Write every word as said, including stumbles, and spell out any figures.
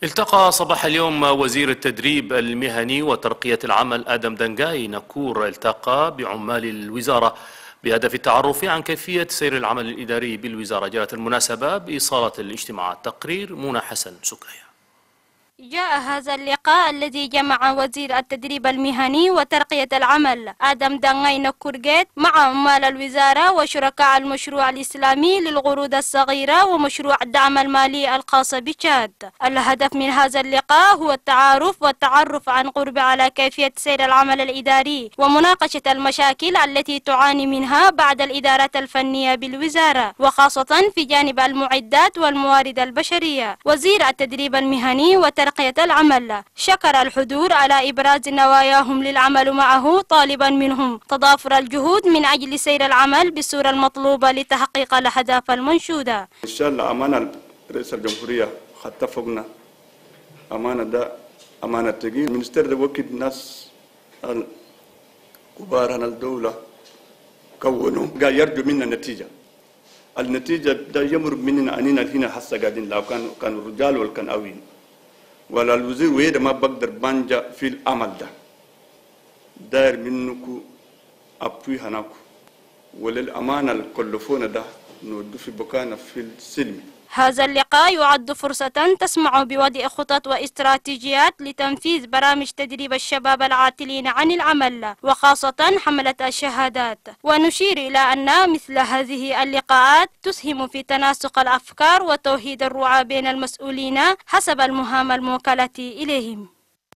التقى صباح اليوم وزير التدريب المهني وترقية العمل آدم دنقاي نكور التقى بعمال الوزارة بهدف التعرف عن كيفية سير العمل الإداري بالوزارة. جاءت المناسبة بإصالة الاجتماعات. تقرير منى حسن سكايا. جاء هذا اللقاء الذي جمع وزير التدريب المهني وترقية العمل آدم دنقاي نكور مع عمال الوزارة وشركاء المشروع الإسلامي للقروض الصغيرة ومشروع الدعم المالي الخاص بتشاد. الهدف من هذا اللقاء هو التعارف والتعرف عن قرب على كيفية سير العمل الإداري ومناقشة المشاكل التي تعاني منها بعض الإدارات الفنية بالوزارة، وخاصة في جانب المعدات والموارد البشرية. وزير التدريب المهني وترقية ترقية العمل شكر الحضور على إبراز نواياهم للعمل معه، طالبا منهم تضافر الجهود من أجل سير العمل بالصورة المطلوبة لتحقيق الأهداف المنشودة. إن شاء الله أمانة رئيس الجمهورية اتفقنا أمانة ده أمانة تجي المنستر ده وكيل ناس الكبار عن الدولة كونوا قال يرجو منا نتيجة. النتيجة ده يمر مننا أننا هنا حسا قاعدين لو كان كانوا رجال ولا كان أوين ولا الوزير ويدا ما بقدر بانجا في العمل ده داير منكم أبوي هناكو وللأمانة الكلفون ده نودو في بكانا في السلم. هذا اللقاء يعد فرصة تسمع بوضع خطط واستراتيجيات لتنفيذ برامج تدريب الشباب العاطلين عن العمل وخاصة حملة الشهادات. ونشير إلى أن مثل هذه اللقاءات تسهم في تناسق الأفكار وتوحيد الرعاة بين المسؤولين حسب المهام الموكلة إليهم.